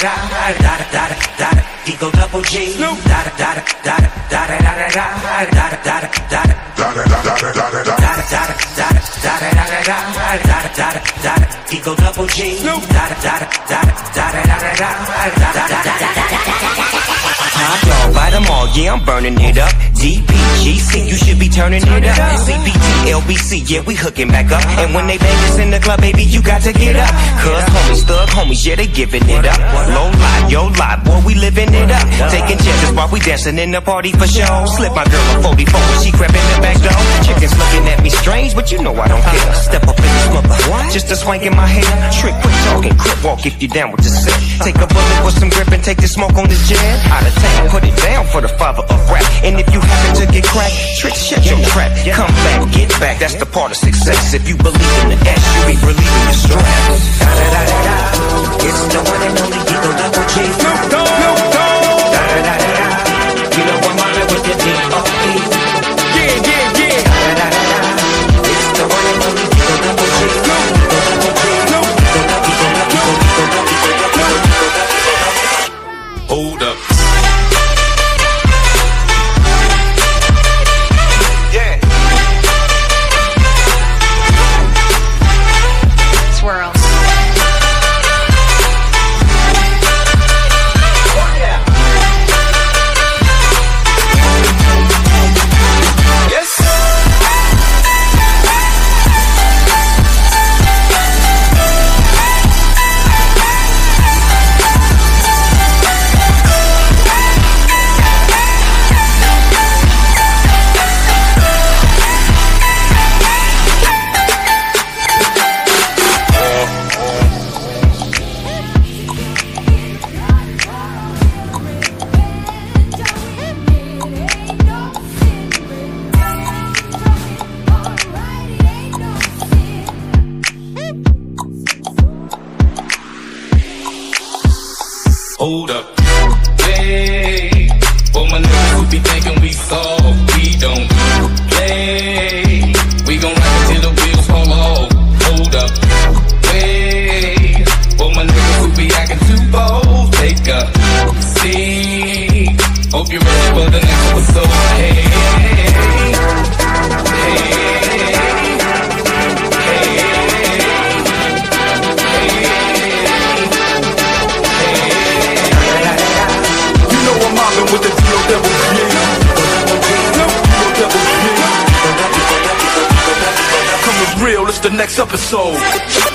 Eagle Double G. Eagle Double G. Top dog by them all, yeah, I'm burning it up. DPGC, you should be turning it up. CPT, LBC, yeah, we hooking back up. And when they bang us in the club, baby, you got to get up. Cause homies, thug homies, yeah, they giving it up. Low lie, yo lie, boy, we living it up. Taking chances while we dancing in the party for show. Slip my girl a 44 when she crept in the back door. Chickens looking at me strange, but you know I don't care. Step up in this mother, just a swank in my hair. Trick, quick talking, crip walk if you down with the set. Take a bullet with some grip and take the smoke on this jet. Out of town, put it down for the father of rap. And if you happen to get cracked, trick, shut your trap. Come back, get back, that's the part of success. If you believe in the S, you be relieving your stress. It's the one and only Eagle Double G. You know I'm mobbing with the D.O.E. It's the one and only Eagle Double G. Hold up. Swirl. Hold up. Hey, for my niggas who be thinking we soft, we don't play. We gon' rock until the wheels fall off. Hold up. Hey, for my niggas who be acting too bold, take a seat. Hope you're ready for the next episode. Hey, with the D.O.E. Coming real, it's the next episode.